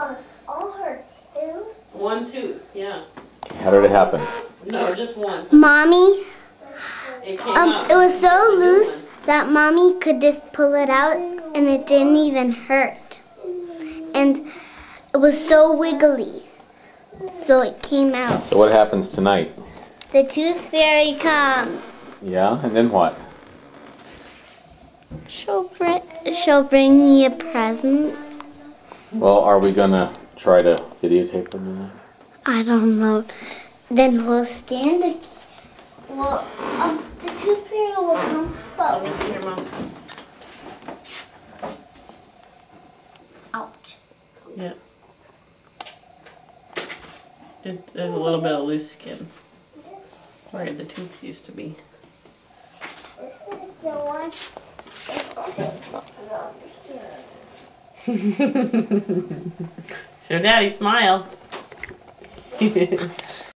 all her tooth? One tooth, yeah. How did it happen? No, just one. Mommy, It came out. it was so loose that Mommy could just pull it out and it didn't even hurt. And it was so wiggly. So it came out. So what happens tonight? The tooth fairy comes. Yeah, and then what? She'll bring me a present. Well, are we gonna try to videotape them tonight? I don't know. Then we'll stand the tooth fairy will come. Let me see your mouth. Ouch. Yeah. There's a little bit of loose skin where the tooth used to be. The one. Show Daddy, smile.